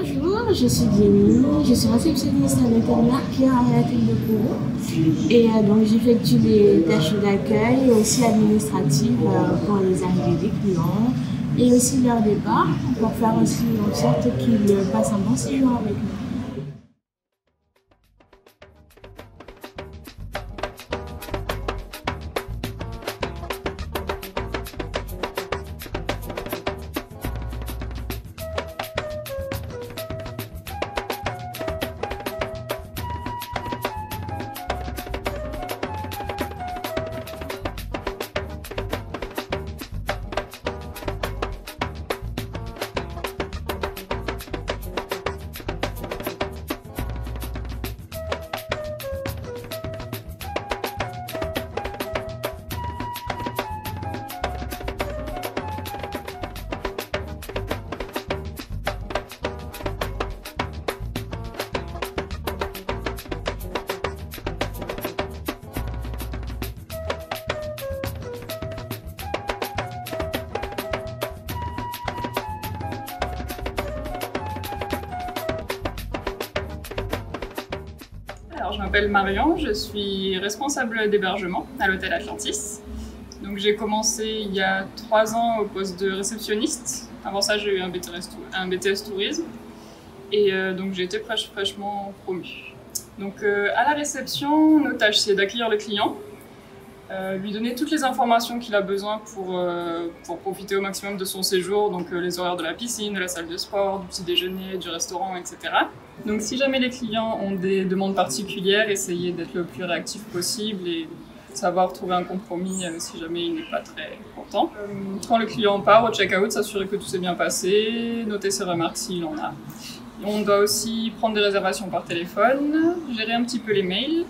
Bonjour, je suis Jenny, je suis réceptionniste à l'hôtel Pierre à la tête de Kourou. Et donc j'effectue des tâches d'accueil et aussi administratives pour les arrivées des clients et aussi leur départ pour faire aussi en sorte qu'ils passent un bon séjour avec nous. Alors, je m'appelle Marion, je suis responsable d'hébergement à l'hôtel Atlantis. Donc, j'ai commencé il y a 3 ans au poste de réceptionniste. Avant ça, j'ai eu un BTS tourisme et donc j'ai été fraîchement promue. Donc, à la réception, nos tâches, c'est d'accueillir le client, lui donner toutes les informations qu'il a besoin pour profiter au maximum de son séjour, donc les horaires de la piscine, de la salle de sport, du petit déjeuner, du restaurant, etc. Donc si jamais les clients ont des demandes particulières, essayer d'être le plus réactif possible et savoir trouver un compromis si jamais il n'est pas très content. Quand le client part au check-out, s'assurer que tout s'est bien passé, noter ses remarques s'il en a. On doit aussi prendre des réservations par téléphone, gérer un petit peu les mails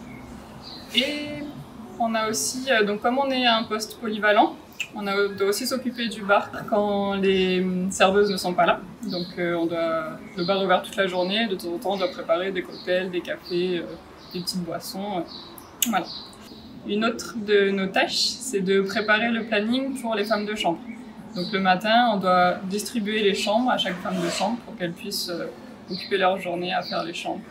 et on a aussi, donc comme on est à un poste polyvalent, on doit aussi s'occuper du bar quand les serveuses ne sont pas là. Donc le bar est ouvert toute la journée, de temps en temps on doit préparer des cocktails, des cafés, des petites boissons. Voilà. Une autre de nos tâches, c'est de préparer le planning pour les femmes de chambre. Donc le matin, on doit distribuer les chambres à chaque femme de chambre pour qu'elles puissent occuper leur journée à faire les chambres.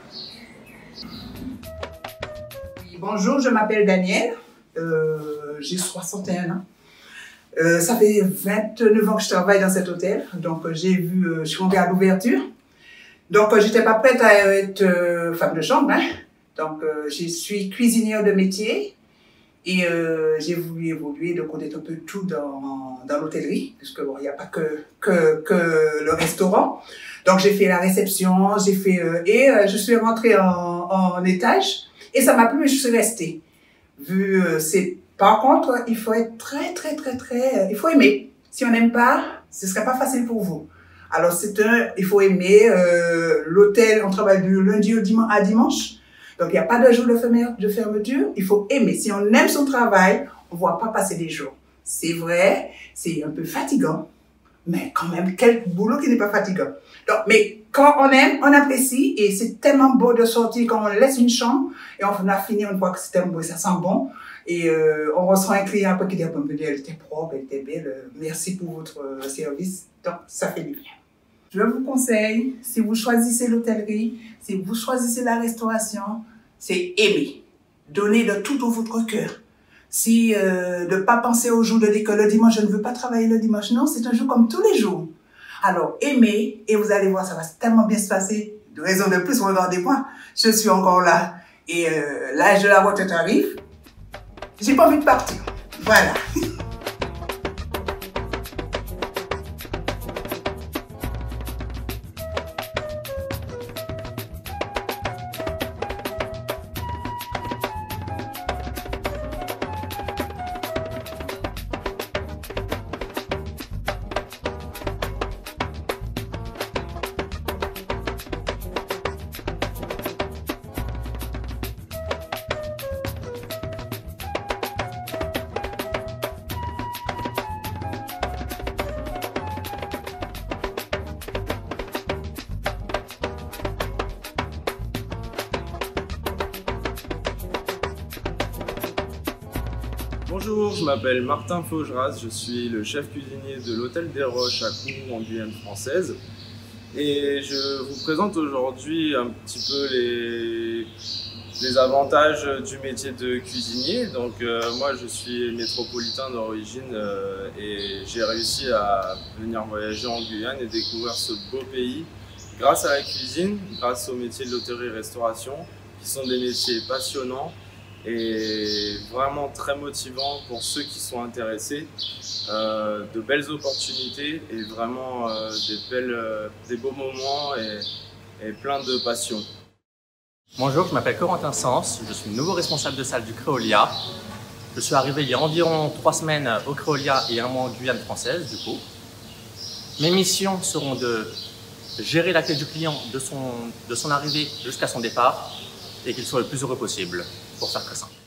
Bonjour, je m'appelle Danielle, j'ai 61 ans. Ça fait 29 ans que je travaille dans cet hôtel, donc je suis rentrée à l'ouverture. Donc j'étais pas prête à être femme de chambre, hein. Donc je suis cuisinière de métier et j'ai voulu évoluer, de connaître un peu tout dans l'hôtellerie, puisque bon, il n'y a pas que le restaurant. Donc j'ai fait la réception, je suis rentrée en étage et ça m'a plu et je suis restée. Par contre, il faut être il faut aimer. Si on n'aime pas, ce serait pas facile pour vous. Alors il faut aimer l'hôtel, on travaille du lundi à dimanche. Donc il n'y a pas de jour de fermeture, il faut aimer. Si on aime son travail, on ne voit pas passer des jours. C'est vrai, c'est un peu fatigant, mais quand même, quel boulot qui n'est pas fatigant. Donc, mais quand on aime, on apprécie et c'est tellement beau de sortir quand on laisse une chambre et on a fini, on voit que c'était beau, ça sent bon. Et on reçoit un client après qui dit « elle était propre, elle était belle, merci pour votre service ». Donc, ça fait du bien. Je vous conseille, si vous choisissez l'hôtellerie, si vous choisissez la restauration, c'est aimer. Donner de tout votre cœur. Si de ne pas penser au jour de dire que le dimanche, je ne veux pas travailler le dimanche. Non, c'est un jour comme tous les jours. Alors, aimez et vous allez voir, ça va tellement bien se passer. De raison de plus, regardez-moi, je suis encore là. Et l'âge de la retraite arrive. J'ai pas envie de partir. Voilà. Bonjour, je m'appelle Martin Faugeras, je suis le chef cuisinier de l'Hôtel des Roches à Kourou en Guyane française. et je vous présente aujourd'hui un petit peu les avantages du métier de cuisinier. Donc moi je suis métropolitain d'origine et j'ai réussi à venir voyager en Guyane et découvrir ce beau pays grâce à la cuisine, grâce au métier de l'hôtellerie-restauration, qui sont des métiers passionnants et vraiment très motivants pour ceux qui sont intéressés. De belles opportunités et vraiment des beaux moments et plein de passion. Bonjour, je m'appelle Corentin Sens, je suis nouveau responsable de salle du Créolia. Je suis arrivé il y a environ 3 semaines au Créolia et 1 mois en Guyane française du coup. Mes missions seront de gérer l'accueil du client de son arrivée jusqu'à son départ et qu'il soit le plus heureux possible, pour faire très simple.